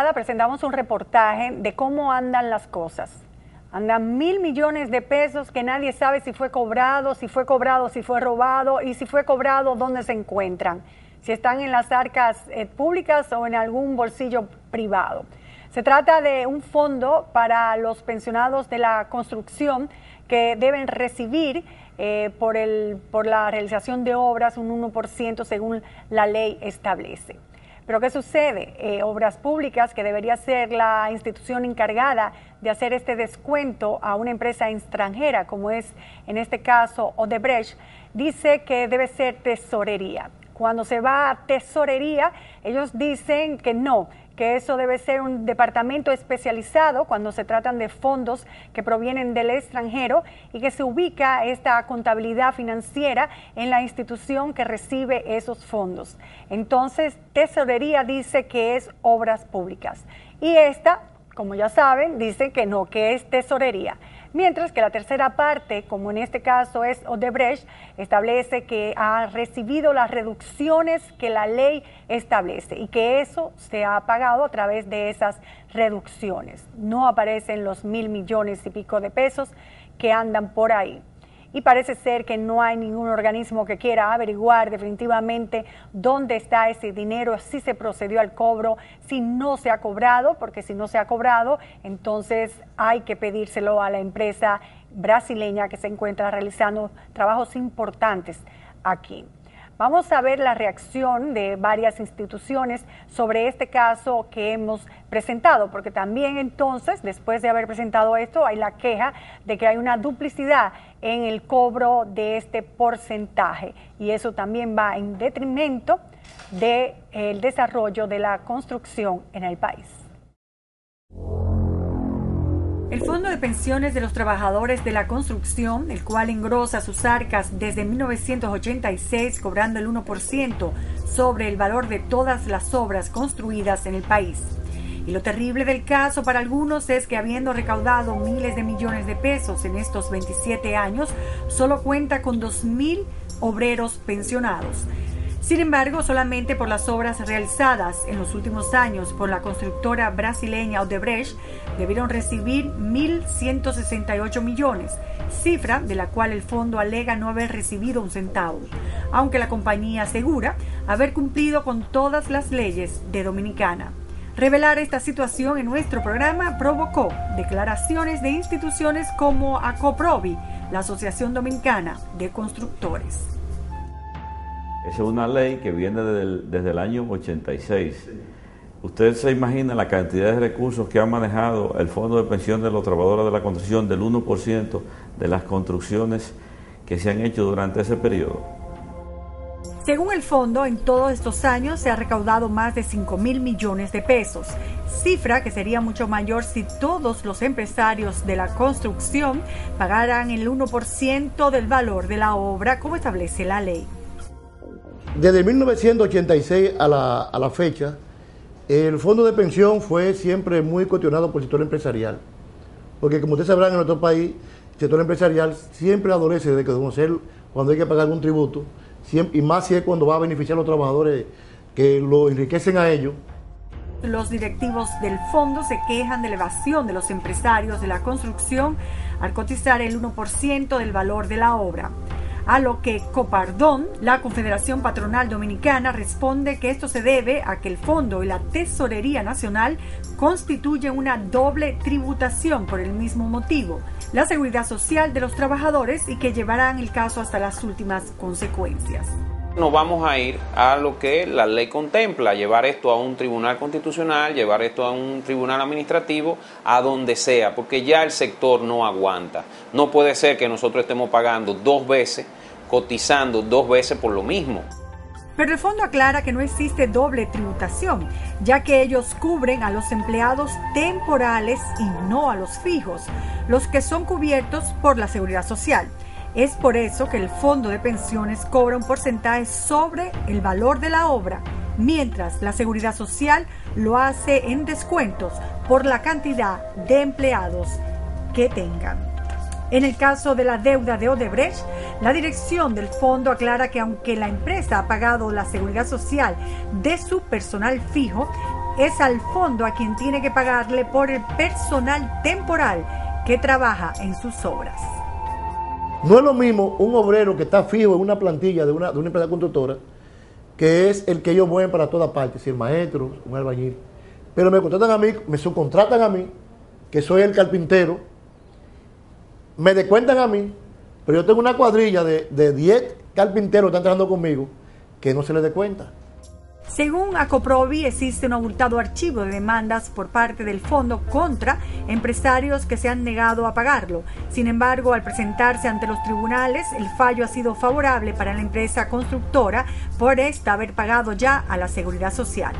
pasada presentamos un reportaje de cómo andan las cosas. Andan 1.000 millones de pesos que nadie sabe si fue cobrado, si fue robado y si fue cobrado, dónde se encuentran. Si están en las arcas públicas o en algún bolsillo privado. Se trata de un fondo para los pensionados de la construcción que deben recibir por la realización de obras un 1% según la ley establece. Pero ¿qué sucede? Obras Públicas, que debería ser la institución encargada de hacer este descuento a una empresa extranjera, como es en este caso Odebrecht, dice que debe ser tesorería. Cuando se va a tesorería, ellos dicen que no, que eso debe ser un departamento especializado cuando se tratan de fondos que provienen del extranjero y que se ubica esta contabilidad financiera en la institución que recibe esos fondos. Entonces, tesorería dice que es Obras Públicas y esta, como ya saben, dice que no, que es tesorería. Mientras que la tercera parte, como en este caso es Odebrecht, establece que ha recibido las reducciones que la ley establece y que eso se ha pagado a través de esas reducciones. No aparecen los 1.000 millones y pico de pesos que andan por ahí. Y parece ser que no hay ningún organismo que quiera averiguar definitivamente dónde está ese dinero, si se procedió al cobro, si no se ha cobrado, porque si no se ha cobrado, entonces hay que pedírselo a la empresa brasileña que se encuentra realizando trabajos importantes aquí. Vamos a ver la reacción de varias instituciones sobre este caso que hemos presentado, porque también entonces, después de haber presentado esto, hay la queja de que hay una duplicidad en el cobro de este porcentaje y eso también va en detrimento del desarrollo de la construcción en el país. El Fondo de Pensiones de los Trabajadores de la Construcción, el cual engrosa sus arcas desde 1986 cobrando el 1% sobre el valor de todas las obras construidas en el país. Y lo terrible del caso para algunos es que habiendo recaudado miles de millones de pesos en estos 27 años, solo cuenta con 2.000 obreros pensionados. Sin embargo, solamente por las obras realizadas en los últimos años por la constructora brasileña Odebrecht, debieron recibir 1.168 millones, cifra de la cual el fondo alega no haber recibido un centavo, aunque la compañía asegura haber cumplido con todas las leyes de Dominicana. Revelar esta situación en nuestro programa provocó declaraciones de instituciones como ACOPROVI, la Asociación Dominicana de Constructores. Esa es una ley que viene desde el año 86. Usted se imagina la cantidad de recursos que ha manejado el Fondo de Pensión de los Trabajadores de la Construcción del 1% de las construcciones que se han hecho durante ese periodo. Según el fondo, en todos estos años se ha recaudado más de 5.000 millones de pesos, cifra que sería mucho mayor si todos los empresarios de la construcción pagaran el 1% del valor de la obra como establece la ley. Desde 1986 a la fecha, el fondo de pensión fue siempre muy cuestionado por el sector empresarial, porque como ustedes sabrán, en nuestro país, el sector empresarial siempre adolece de conocer cuando hay que pagar un tributo, y más si es cuando va a beneficiar a los trabajadores que lo enriquecen a ellos. Los directivos del fondo se quejan de la evasión de los empresarios de la construcción al cotizar el 1% del valor de la obra. A lo que Copardón, la Confederación Patronal Dominicana, responde que esto se debe a que el Fondo y la Tesorería Nacional constituyen una doble tributación por el mismo motivo, la seguridad social de los trabajadores, y que llevarán el caso hasta las últimas consecuencias. Nos vamos a ir a lo que la ley contempla, llevar esto a un tribunal constitucional, llevar esto a un tribunal administrativo, a donde sea, porque ya el sector no aguanta. No puede ser que nosotros estemos pagando 2 veces, cotizando 2 veces por lo mismo. Pero el fondo aclara que no existe doble tributación, ya que ellos cubren a los empleados temporales y no a los fijos, los que son cubiertos por la seguridad social. Es por eso que el fondo de pensiones cobra un porcentaje sobre el valor de la obra, mientras la seguridad social lo hace en descuentos por la cantidad de empleados que tengan. En el caso de la deuda de Odebrecht, la dirección del fondo aclara que aunque la empresa ha pagado la seguridad social de su personal fijo, es al fondo a quien tiene que pagarle por el personal temporal que trabaja en sus obras. No es lo mismo un obrero que está fijo en una plantilla de una empresa constructora, que es el que ellos mueven para todas partes, si el maestro, un albañil. Pero me contratan a mí, me subcontratan a mí, que soy el carpintero, me descuentan a mí, pero yo tengo una cuadrilla de 10 carpinteros que están trabajando conmigo, que no se les descuenta. Según Acoprovi, existe un abultado archivo de demandas por parte del fondo contra empresarios que se han negado a pagarlo. Sin embargo, al presentarse ante los tribunales, el fallo ha sido favorable para la empresa constructora por haber pagado ya a la Seguridad Social.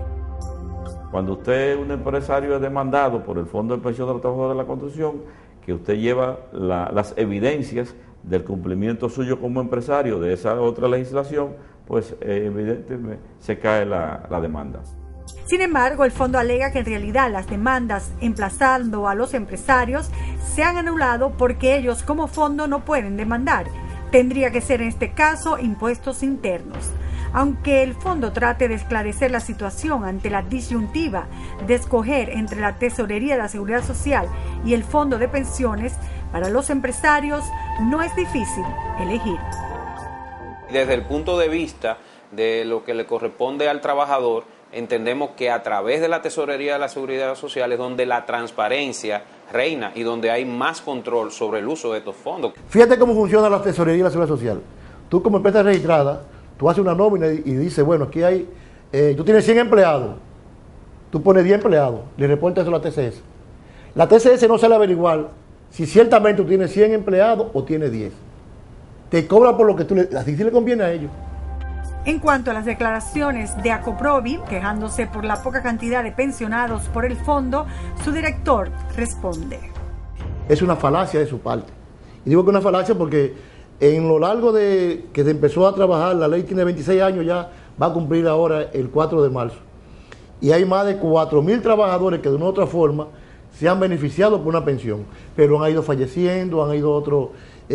Cuando usted es un empresario es demandado por el Fondo de Pensión de los Trabajadores de la Construcción, que usted lleva las evidencias del cumplimiento suyo como empresario de esa otra legislación, pues evidentemente se cae la demanda. Sin embargo, el fondo alega que en realidad las demandas emplazando a los empresarios se han anulado porque ellos como fondo no pueden demandar. Tendría que ser en este caso impuestos internos. Aunque el fondo trate de esclarecer la situación ante la disyuntiva de escoger entre la Tesorería de la Seguridad Social y el Fondo de Pensiones, para los empresarios no es difícil elegir. Desde el punto de vista de lo que le corresponde al trabajador, entendemos que a través de la Tesorería de la Seguridad Social es donde la transparencia reina y donde hay más control sobre el uso de estos fondos. Fíjate cómo funciona la Tesorería de la Seguridad Social. Tú como empresa registrada, tú haces una nómina y dices, bueno, aquí hay, tú tienes 100 empleados, tú pones 10 empleados, le reportas eso a la TCS. La TCS no sale a averiguar si ciertamente tú tienes 100 empleados o tienes 10. Te cobra por lo que así sí le conviene a ellos. En cuanto a las declaraciones de Acoprovi, quejándose por la poca cantidad de pensionados por el fondo, su director responde. Es una falacia de su parte. Y digo que es una falacia porque en lo largo de que se empezó a trabajar, la ley tiene 26 años ya, va a cumplir ahora el 4 de marzo. Y hay más de 4.000 trabajadores que de una u otra forma se han beneficiado por una pensión, pero han ido falleciendo, han ido otros,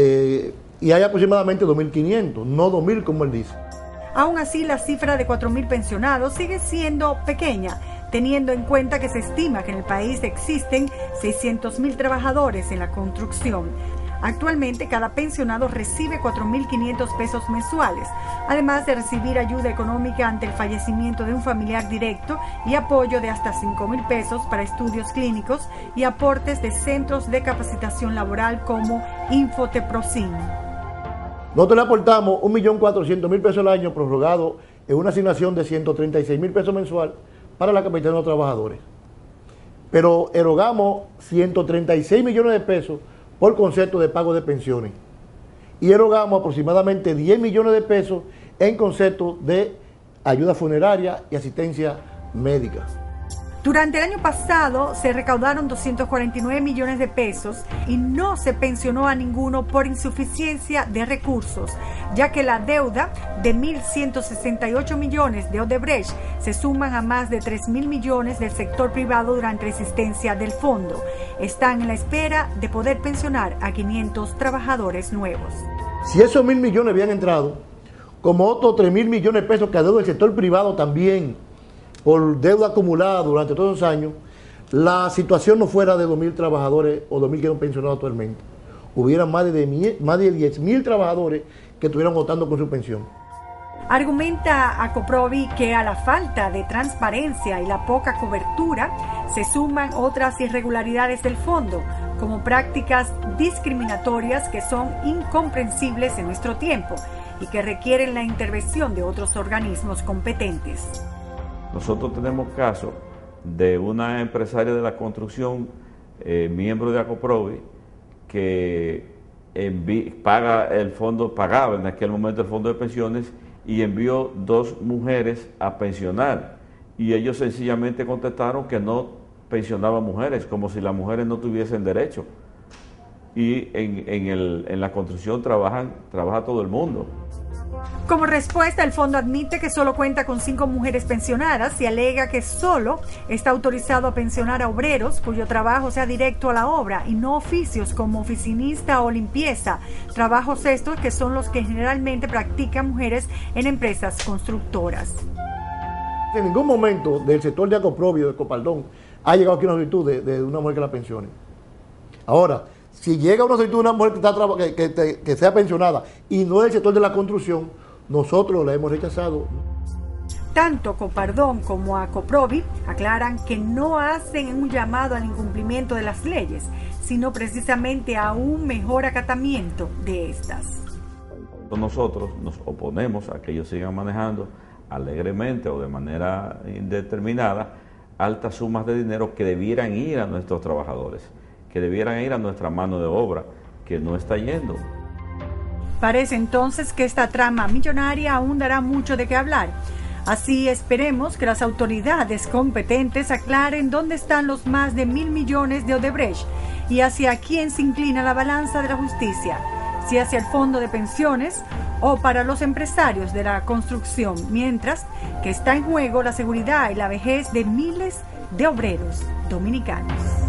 y hay aproximadamente 2.500, no 2.000 como él dice. Aún así, la cifra de 4.000 pensionados sigue siendo pequeña, teniendo en cuenta que se estima que en el país existen 600.000 trabajadores en la construcción. Actualmente, cada pensionado recibe 4.500 pesos mensuales, además de recibir ayuda económica ante el fallecimiento de un familiar directo y apoyo de hasta 5.000 pesos para estudios clínicos y aportes de centros de capacitación laboral como Infoteprocin. Nosotros le aportamos 1.400.000 pesos al año prorrogado en una asignación de 136.000 pesos mensual para la capacitación de los trabajadores. Pero erogamos 136 millones de pesos por concepto de pago de pensiones. Y erogamos aproximadamente 10 millones de pesos en concepto de ayuda funeraria y asistencia médica. Durante el año pasado se recaudaron 249 millones de pesos y no se pensionó a ninguno por insuficiencia de recursos, ya que la deuda de 1.168 millones de Odebrecht se suman a más de 3.000 millones del sector privado durante la existencia del fondo. Están en la espera de poder pensionar a 500 trabajadores nuevos. Si esos 1.000 millones habían entrado, como otros 3.000 millones de pesos que ha dado el sector privado también, por deuda acumulada durante todos los años, la situación no fuera de 2.000 trabajadores o 2.000 que eran pensionados actualmente. Hubieran más de 10.000 trabajadores que estuvieran votando con su pensión. Argumenta Acoprovi que a la falta de transparencia y la poca cobertura se suman otras irregularidades del fondo, como prácticas discriminatorias que son incomprensibles en nuestro tiempo y que requieren la intervención de otros organismos competentes. Nosotros tenemos casos de una empresaria de la construcción, miembro de Acoprovi, que pagaba en aquel momento el fondo de pensiones y envió 2 mujeres a pensionar. Y ellos sencillamente contestaron que no pensionaban mujeres, como si las mujeres no tuviesen derecho. Y en la construcción trabaja todo el mundo. Como respuesta, el fondo admite que solo cuenta con 5 mujeres pensionadas y alega que solo está autorizado a pensionar a obreros cuyo trabajo sea directo a la obra y no oficios como oficinista o limpieza, trabajos estos que son los que generalmente practican mujeres en empresas constructoras. En ningún momento del sector de Acoprobio, de Copaldón, ha llegado aquí una solicitud de una mujer que la pensione. Ahora, si llega una solicitud de una mujer que sea pensionada y no del sector de la construcción, nosotros la hemos rechazado. Tanto Copaldón como Acoprovi aclaran que no hacen un llamado al incumplimiento de las leyes, sino precisamente a un mejor acatamiento de estas. Nosotros nos oponemos a que ellos sigan manejando alegremente o de manera indeterminada altas sumas de dinero que debieran ir a nuestros trabajadores, que debieran ir a nuestra mano de obra, que no está yendo. Parece entonces que esta trama millonaria aún dará mucho de qué hablar. Así esperemos que las autoridades competentes aclaren dónde están los más de 1.000 millones de Odebrecht y hacia quién se inclina la balanza de la justicia, si hacia el fondo de pensiones o para los empresarios de la construcción, mientras que está en juego la seguridad y la vejez de miles de obreros dominicanos.